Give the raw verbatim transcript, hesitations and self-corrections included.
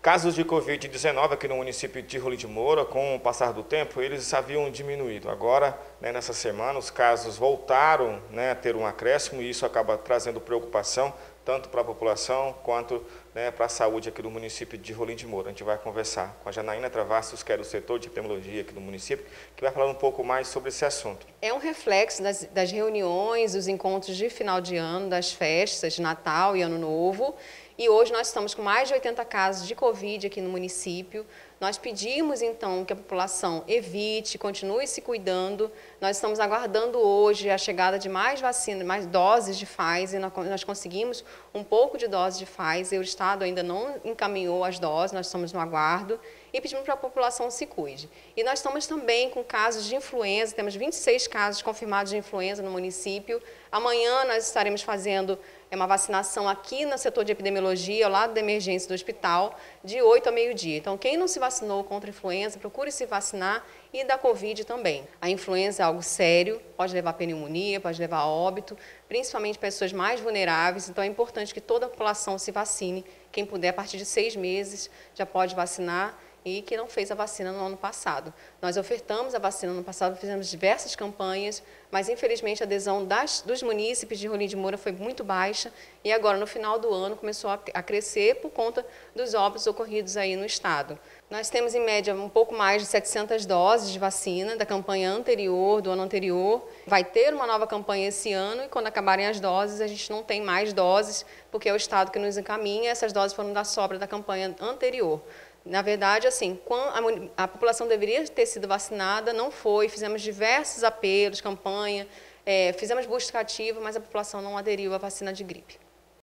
casos de Covid dezenove aqui no município de Rolim de Moura, com o passar do tempo, eles haviam diminuído. Agora, né, nessa semana, os casos voltaram, né, a ter um acréscimo e isso acaba trazendo preocupação tanto para a população quanto, né, para a saúde aqui do município de Rolim de Moura. A gente vai conversar com a Janaína Travassos, que é do setor de epidemiologia aqui do município, que vai falar um pouco mais sobre esse assunto. É um reflexo das, das reuniões, dos encontros de final de ano, das festas de Natal e Ano Novo. E hoje nós estamos com mais de oitenta casos de Covid aqui no município. Nós pedimos, então, que a população evite, continue se cuidando. Nós estamos aguardando hoje a chegada de mais vacinas, mais doses de Pfizer. Nós conseguimos um pouco de dose de Pfizer. O Estado ainda não encaminhou as doses, nós estamos no aguardo. E pedimos para a população se cuide. E nós estamos também com casos de influenza, temos vinte e seis casos confirmados de influenza no município. Amanhã nós estaremos fazendo uma vacinação aqui no setor de epidemiologia, ao lado da emergência do hospital, de oito a meio-dia. Então, quem não se vacinou contra a influenza, procure se vacinar e da Covid também. A influenza é algo sério, pode levar a pneumonia, pode levar a óbito, principalmente pessoas mais vulneráveis. Então, é importante que toda a população se vacine. Quem puder, a partir de seis meses, já pode vacinar. E que não fez a vacina no ano passado. Nós ofertamos a vacina no ano passado, fizemos diversas campanhas, mas infelizmente a adesão das, dos munícipes de Rolim de Moura foi muito baixa e agora no final do ano começou a, a crescer por conta dos óbitos ocorridos aí no estado. Nós temos em média um pouco mais de setecentas doses de vacina da campanha anterior, do ano anterior. Vai ter uma nova campanha esse ano e quando acabarem as doses a gente não tem mais doses, porque é o estado que nos encaminha, essas doses foram da sobra da campanha anterior. Na verdade, assim, a população deveria ter sido vacinada, não foi, fizemos diversos apelos, campanha, é, fizemos busca ativa, mas a população não aderiu à vacina de gripe.